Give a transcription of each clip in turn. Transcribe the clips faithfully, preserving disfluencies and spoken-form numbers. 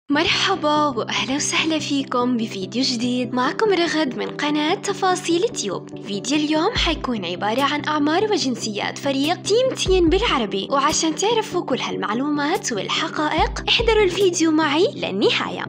مرحبا وأهلا وسهلا فيكم بفيديو جديد. معكم رغد من قناة تفاصيل تيوب. فيديو اليوم حيكون عبارة عن أعمار وجنسيات فريق تيم تين بالعربي، وعشان تعرفوا كل هالمعلومات والحقائق احضروا الفيديو معي للنهاية.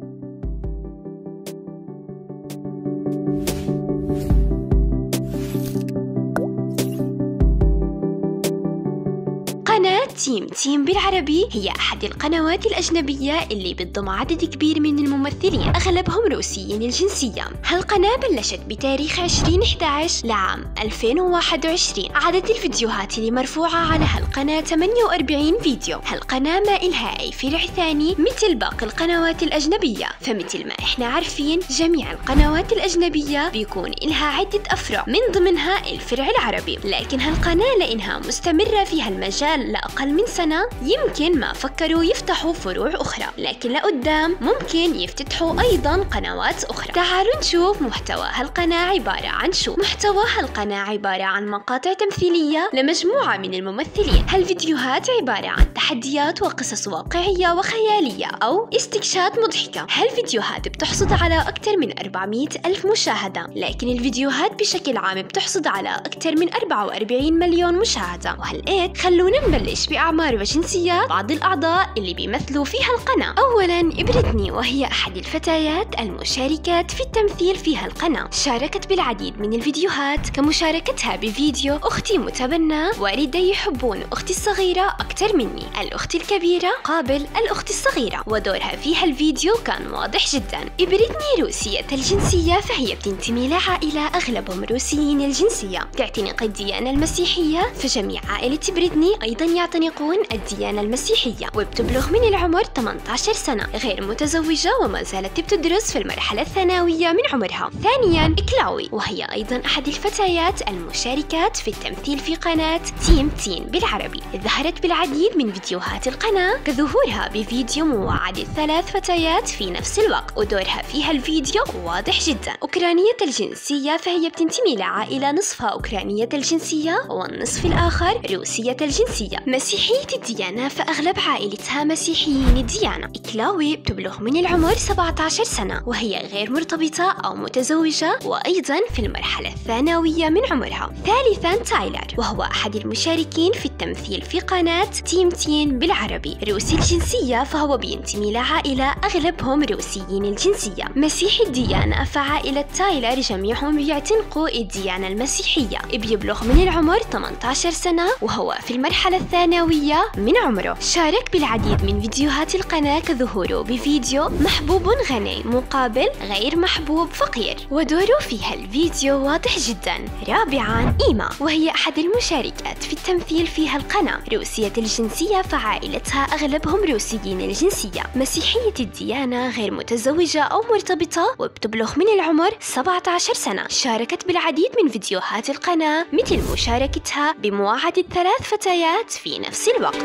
قناة تيم تين بالعربي هي أحد القنوات الأجنبية اللي بتضم عدد كبير من الممثلين أغلبهم روسيين الجنسية. هالقناة بلشت بتاريخ عشرين إحدى عشر لعام ألفين وواحد وعشرين. عدد الفيديوهات اللي مرفوعة على هالقناة ثمانية وأربعين فيديو. هالقناة ما إلها أي فرع ثاني مثل باقي القنوات الأجنبية، فمثل ما إحنا عارفين جميع القنوات الأجنبية بيكون إلها عدة أفرع من ضمنها الفرع العربي، لكن هالقناة لأنها مستمرة في هالمجال لأقل من سنة يمكن ما فكروا يفتحوا فروع أخرى، لكن لقدام ممكن يفتتحوا أيضا قنوات أخرى. تعالوا نشوف محتوى هالقناة عبارة عن شو. محتوى هالقناة عبارة عن مقاطع تمثيلية لمجموعة من الممثلين. هالفيديوهات عبارة عن تحديات وقصص واقعية وخيالية أو استكشاف مضحكة. هالفيديوهات بتحصد على أكثر من أربعمئة ألف مشاهدة، لكن الفيديوهات بشكل عام بتحصد على أكثر من أربعة وأربعين مليون مشاهدة. وهالقيت خلونا نبلش بأعمار وجنسيات بعض الأعضاء اللي بيمثلوا فيها القناة. أولاً بريتني، وهي أحد الفتيات المشاركات في التمثيل في هالقناة. شاركت بالعديد من الفيديوهات كمشاركتها بفيديو أختي متبنى، والدي يحبون أختي الصغيرة أكثر مني، الأخت الكبيرة قابل الأخت الصغيرة، ودورها في هالفيديو كان واضح جداً. بريتني روسية الجنسية، فهي بتنتمي لعائلة أغلبهم روسيين الجنسية تعتنق الديانة المسيحية، فجميع عائلة بريتني أيضاً يعتنقون الديانة المسيحية، وبتبلغ من العمر ثمانية عشر سنة، غير متزوجة وما زالت بتدرس في المرحلة الثانوية من عمرها. ثانياً كلاوي، وهي أيضاً أحد الفتيات المشاركات في التمثيل في قناة تيم تين بالعربي. ظهرت بالعديد من فيديوهات القناة كظهورها بفيديو موعد ثلاث فتيات في نفس الوقت، ودورها في هالفيديو واضح جداً. أوكرانية الجنسية، فهي بتنتمي لعائلة نصفها أوكرانية الجنسية والنصف الآخر روسية الجنسية. مسيحية الديانة، فأغلب عائلتها مسيحيين الديانة. كلاوي بتبلغ من العمر سبعة عشر سنة، وهي غير مرتبطة أو متزوجة، وأيضا في المرحلة الثانوية من عمرها. ثالثا تايلر، وهو أحد المشاركين في التمثيل في قناة تيم تين بالعربي. روسي الجنسية، فهو بينتمي لعائلة أغلبهم روسيين الجنسية. مسيحي الديانة، فعائلة تايلر جميعهم بيعتنقوا الديانة المسيحية. بيبلغ من العمر ثمانية عشر سنة، وهو في المرحلة الثانوية من عمره. شارك بالعديد من فيديوهات القناة كظهوره بفيديو محبوب غني مقابل غير محبوب فقير، ودوره في هالفيديو واضح جدا. رابعا إيما، وهي أحد المشاركات في التمثيل في هالقناة. روسية الجنسية، فعائلتها أغلبهم روسيين الجنسية. مسيحية الديانة، غير متزوجة أو مرتبطة، وبتبلغ من العمر سبعة عشر سنة. شاركت بالعديد من فيديوهات القناة مثل مشاركتها بمواعدة ثلاث فتيات في نفس الوقت.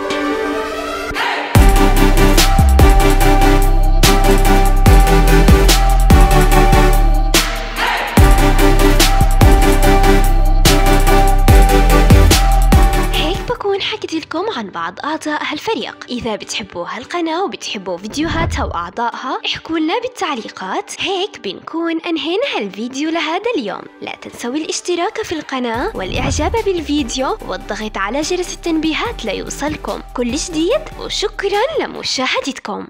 حكيت لكم عن بعض أعضاء هالفريق. إذا بتحبوا هالقناة وبتحبوا فيديوهاتها وأعضائها احكوا لنا بالتعليقات. هيك بنكون أنهينا هالفيديو لهذا اليوم. لا تنسوا الاشتراك في القناة والإعجاب بالفيديو والضغط على جرس التنبيهات ليوصلكم كل جديد، وشكرا لمشاهدتكم.